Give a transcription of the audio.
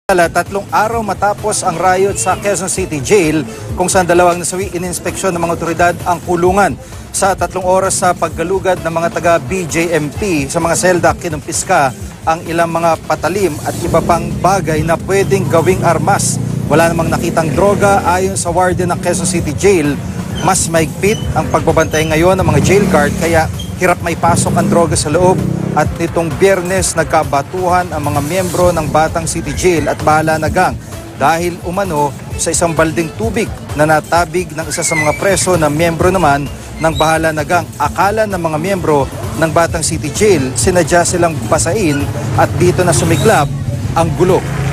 3 araw matapos ang riot sa Quezon City Jail kung saan dalawang nasawi ininspeksyon ng mga otoridad ang kulungan. Sa 3 oras sa paggalugad ng mga taga-BJMP sa mga selda, kinumpiska ang ilang mga patalim at iba pang bagay na pwedeng gawing armas. Wala namang nakitang droga ayon sa warden ng Quezon City Jail. Mas maigpit ang pagbabantay ngayon ng mga jail guard kaya hirap may pasok ang droga sa loob. At nitong Biyernes nagkabatuhan ang mga miyembro ng Batang City Jail at Bahala na Gang dahil umano sa isang balding tubig na natabig ng isa sa mga preso na miyembro naman ng Bahala na Gang. Akala ng mga miyembro ng Batang City Jail sinadya silang basain at dito na sumiklab ang gulo.